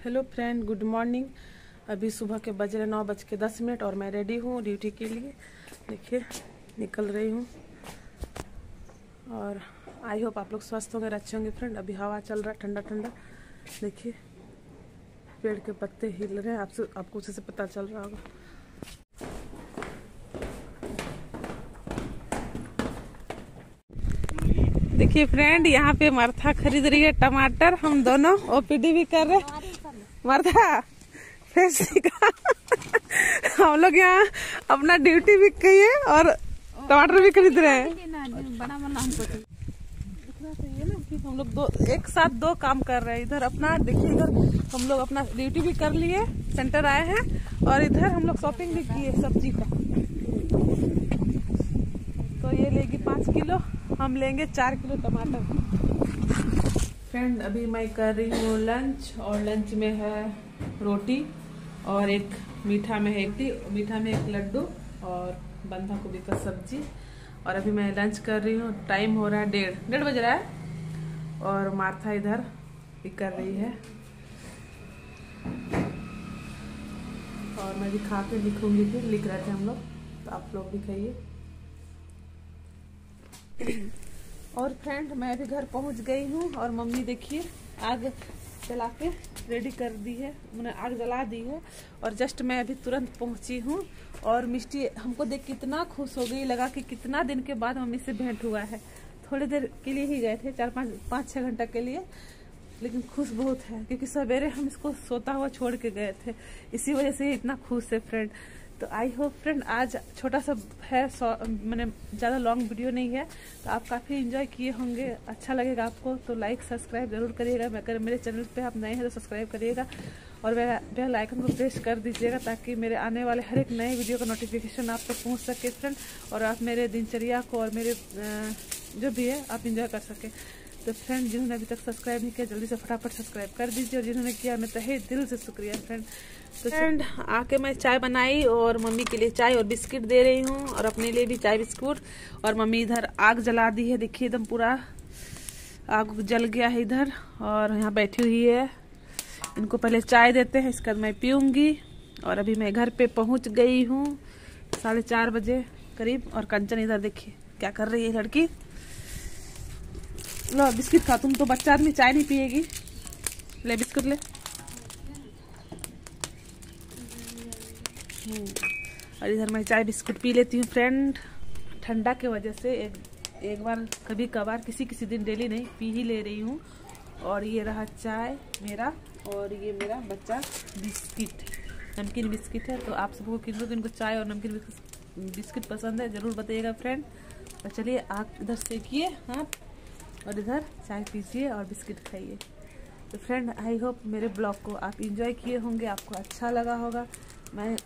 Hello friend, good morning. अभी सुबह के बज रहे 9:10 और मैं रेडी हूँ ड्यूटी के लिए। देखिए निकल रही हूँ और आई होप आप लोग स्वस्थ होंगे, अच्छे होंगे। फ्रेंड अभी हवा चल रहा है ठंडा ठंडा। देखिए पेड़ के पत्ते हिल रहे हैं, आपको उसी से पता चल रहा होगा। देखिए फ्रेंड, यहाँ पे मर्था खरीद रही है टमाटर। हम दोनों ओपीडी भी कर रहे हैं। मर्था फेस का हम लोग यहाँ अपना ड्यूटी भी किए और टमाटर भी खरीद रहे हैं। हम लोग एक साथ दो काम कर रहे हैं। इधर अपना देखिए, इधर हम लोग अपना ड्यूटी भी कर लिए, सेंटर आए हैं, और इधर हम लोग शॉपिंग भी किए सब्जी का। तो ये लेगी 5 किलो, हम लेंगे 4 किलो टमाटर। फ्रेंड अभी मैं कर रही हूँ लंच, और लंच में है रोटी और एक मीठा में एक लड्डू और बंधा गोभी का सब्जी। और अभी मैं लंच कर रही हूँ। टाइम हो रहा है 1:30 बज रहा है, और मार्था इधर भी कर रही है। और मैं भी खा के लिखूंगी, फिर लिख रहे थे हम लोग, तो आप लोग भी खाइए। और फ्रेंड मैं अभी घर पहुंच गई हूँ, और मम्मी देखिए आग जला के रेडी कर दी है, मैंने आग जला दी है। और जस्ट मैं अभी तुरंत पहुंची हूँ, और मिष्टी हमको देख कितना खुश हो गई, लगा कि कितना दिन के बाद मम्मी से भेंट हुआ है। थोड़ी देर के लिए ही गए थे, 4-5-6 घंटा के लिए, लेकिन खुश बहुत है क्योंकि सवेरे हम इसको सोता हुआ छोड़ के गए थे। इसी वजह से इतना खुश है फ्रेंड। तो आई होप फ्रेंड आज छोटा सा है, मैंने ज़्यादा लॉन्ग वीडियो नहीं है, तो आप काफ़ी एंजॉय किए होंगे। अच्छा लगेगा आपको तो लाइक सब्सक्राइब जरूर करिएगा। अगर मेरे चैनल पे आप नए हैं तो सब्सक्राइब करिएगा, और बेल आइकन को प्रेस कर दीजिएगा, ताकि मेरे आने वाले हर एक नए वीडियो का नोटिफिकेशन आप तक पहुँच सके फ्रेंड, और आप मेरे दिनचर्या को और मेरे जो भी है आप इंजॉय कर सके। तो फ्रेंड जिन्होंने अभी तक सब्सक्राइब नहीं किया, जल्दी से फटाफट सब्सक्राइब कर दीजिए, और जिन्होंने किया मैं तहे दिल से शुक्रिया फ्रेंड। तो फ्रेंड आके मैं चाय बनाई, और मम्मी के लिए चाय और बिस्किट दे रही हूँ, और अपने लिए भी चाय बिस्कुट। और मम्मी इधर आग जला दी है, देखिए एकदम पूरा आग जल गया है इधर, और यहाँ बैठी हुई है। इनको पहले चाय देते हैं, इसका मैं पीऊँगी। और अभी मैं घर पे पहुँच गई हूँ 4:30 बजे करीब। और कंचन इधर देखिए क्या कर रही है लड़की। लो बिस्किट खा, तुम तो बच्चा आदमी चाय नहीं पिएगी, ले बिस्कुट ले। और इधर मैं चाय बिस्कुट पी लेती हूँ फ्रेंड, ठंडा के वजह से एक बार कभी कभार, किसी दिन डेली नहीं पी ही ले रही हूँ। और ये रहा चाय मेरा, और ये मेरा बच्चा बिस्किट, नमकीन बिस्किट है। तो आप सबको किनको किनको चाय और नमकीन बिस्किट पसंद है जरूर बताइएगा फ्रेंड। तो चलिए आप इधर सेकिए हाथ, और इधर चाय पीजिए और बिस्किट खाइए। तो फ्रेंड आई होप मेरे ब्लॉग को आप इंजॉय किए होंगे, आपको अच्छा लगा होगा। मैं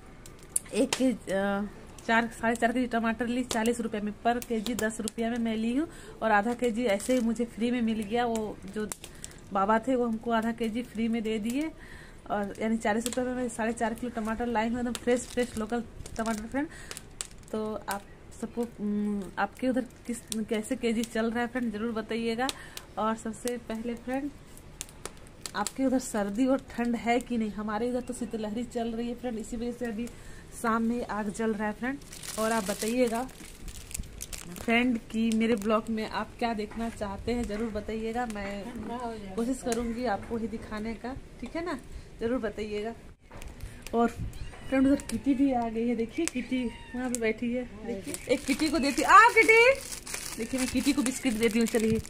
4.5 केजी टमाटर ली 40 रुपये में, पर केजी 10 रुपये में मैं ली हूँ। और आधा केजी ऐसे ही मुझे फ्री में मिल गया, वो जो बाबा थे वो हमको आधा केजी फ्री में दे दिए। और यानी 40 रुपये में मैं 4.5 किलो टमाटर लाई हूँ, एकदम फ्रेश लोकल टमाटर फ्रेंड। तो आप सबको आपके उधर कैसे केजी चल रहा है फ्रेंड जरूर बताइएगा। और सबसे पहले फ्रेंड आपके उधर सर्दी और ठंड है कि नहीं? हमारे इधर तो शीतलहरी चल रही है फ्रेंड, इसी वजह से अभी शाम में आग जल रहा है फ्रेंड। और आप बताइएगा फ्रेंड कि मेरे ब्लॉग में आप क्या देखना चाहते हैं जरूर बताइएगा। मैं कोशिश करूंगी आपको ही दिखाने का, ठीक है ना? जरूर बताइएगा। और फ्रेंड उधर किटी भी आ गई है, देखिए किटी वहाँ पे बैठी है। देखिए एक किटी को देती, आओ किटी। देखिए मैं किटी को बिस्किट देती हूँ, चलिए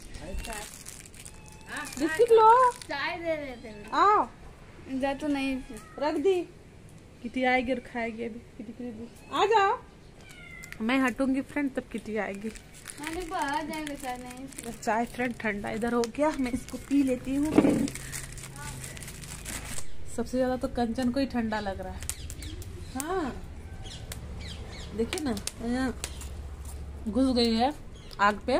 बिस्किट लो, चाय दे देते आओ। जा तो नहीं रख दी, किटी आएगी और खाएगी। अभी किटी के लिए आ जाओ, मैं हटूंगी फ्रेंड तब किटी आएगी। बाहर जाएगा चाय नहीं। चाय फ्रेंड ठंडा इधर हो गया, मैं इसको पी लेती हूँ। सबसे ज्यादा तो कंचन को ही ठंडा लग रहा है। हाँ देखिए ना, यहाँ घुस गई है आग पे।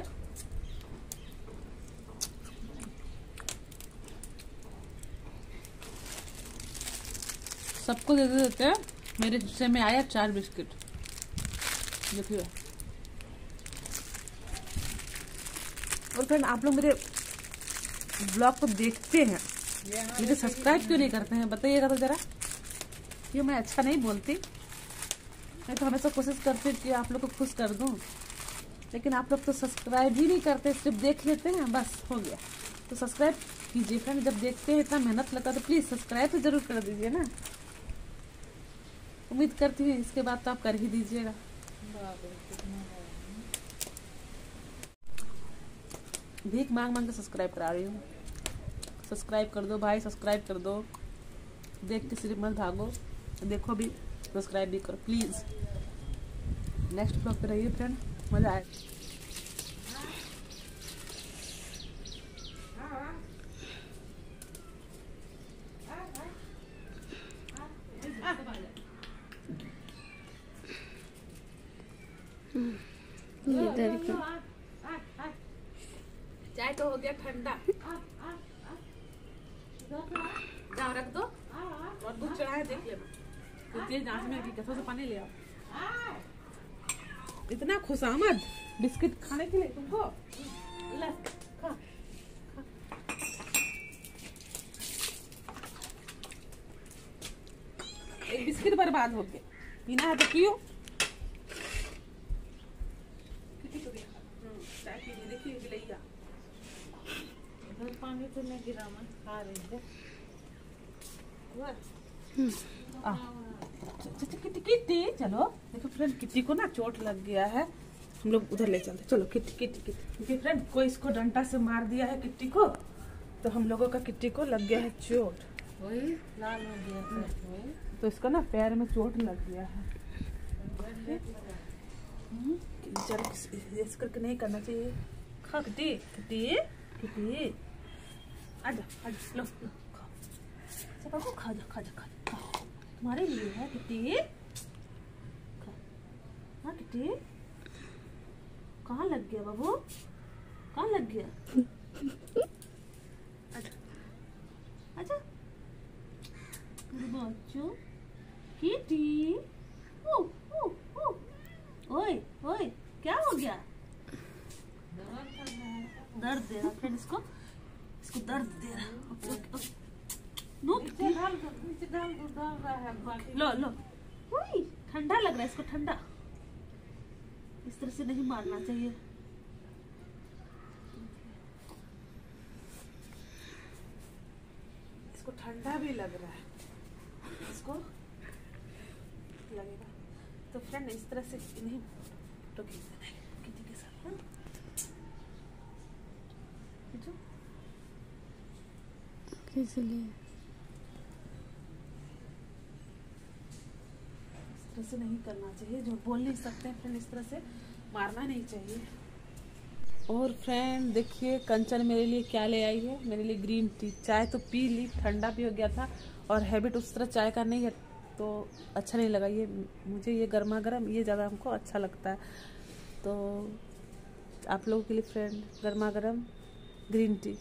सबको दे देते हैं, मेरे हिस्से में आया 4 बिस्किट। देखिए और फ्रेंड आप लोग मेरे ब्लॉग को देखते हैं मुझे सब्सक्राइब क्यों नहीं करते हैं बताइएगा तो जरा। ये मैं अच्छा नहीं बोलती, मैं तो हमेशा कोशिश करती हूँ कि आप लोग को खुश कर दूँ, लेकिन आप लोग तो सब्सक्राइब ही नहीं करते, सिर्फ देख लेते हैं बस हो गया। तो सब्सक्राइब कीजिए फ्रेंड, जब देखते हैं इतना मेहनत लगता है तो प्लीज़ सब्सक्राइब तो जरूर कर दीजिए ना। उम्मीद करती हूँ इसके बाद तो आप कर ही दीजिएगा। भीख मांग मांग के सब्सक्राइब करा रही हूँ। सब्सक्राइब कर दो भाई, सब्सक्राइब कर दो, देख के सिर्फ मत भागो, देखो भी, सब्सक्राइब भी करो प्लीज़। नेक्स्ट ब्लॉग पे रहिए फ्रेंड, मज़ा आए। चाय तो हो गया ठंडा, जाओ रख दो और दूध चढ़ाए देख लेना, तेज आंच में भी कैसे पानी ले आओ। इतना खुशामद बिस्किट खाने के लिए तुमको, ले खा। एक बिस्किट बर्बाद हो गया, पीना है तो पियो। देखिए बिलैया पानी तो नहीं गिरा, मैं खा रही है। किट्टी चलो, देखो फ्रेंड किट्टी को ना चोट लग गया है, हम लोग उधर ले चलते। चलो किट्टी किट्टी किट्टी फ्रेंड, कोई इसको डंडा से मार दिया है किट्टी को, तो हम लोगों का किट्टी को लग गया है चोट, वही लाल हो गया तो इसको ना पैर में चोट लग गया है। चलो इस करके नहीं करना चाहिए। खा किट्टी किट्टी किट्टी, आजा आजा, लो लो खा, सब आपको खा जा खा जा खा जा, तुम्हारे लिए है किट्टी। हाँ किट्टी, कहाँ लग गया बाबू, कहाँ लग गया? आजा आजा बच्चों, किट्टी ओ ओ ओ, ओए ओए क्या हो गया? दर्द दे रहा फ्रेंड, इसको दर्द दे रहा। लो लो, ठंडा लग रहा है इसको, ठंडा। इस तरह से नहीं मारना चाहिए। इसको ठंडा भी लग रहा है, इसको लगेगा तो फ्रेंड इस तरह से नहीं तो किसी के साथ ना इसलिए इस तरह से नहीं करना चाहिए, जो बोल नहीं सकते हैं फ्रेंड, इस तरह से मारना नहीं चाहिए। और फ्रेंड देखिए कंचन मेरे लिए क्या ले आई है, मेरे लिए ग्रीन टी। चाय तो पी ली, ठंडा भी हो गया था, और हैबिट उस तरह चाय का नहीं है तो अच्छा नहीं लगा। ये मुझे ये गर्मा गर्म ये ज़्यादा हमको अच्छा लगता है, तो आप लोगों के लिए फ्रेंड गर्मा गर्म ग्रीन टी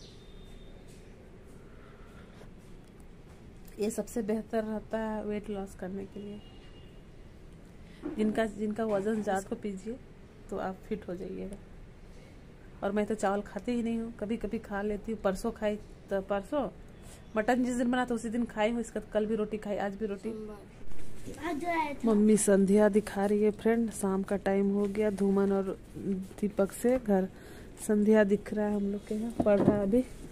ये सबसे बेहतर रहता है वेट लॉस करने के लिए। जिनका वज़न ज़्यादा को पीजिए तो आप फिट हो जाइएगा। और मैं तो चावल खाती ही नहीं हूँ, कभी कभी खा लेती हूँ। परसों खाई, तो परसों मटन जिस दिन बना तो उसी दिन खाई हूँ, इसका कल भी रोटी खाई, आज भी रोटी। मम्मी संध्या दिखा रही है फ्रेंड, शाम का टाइम हो गया। धूमन और दीपक से घर संध्या दिख रहा है हम लोग के यहाँ, पढ़ रहा है अभी।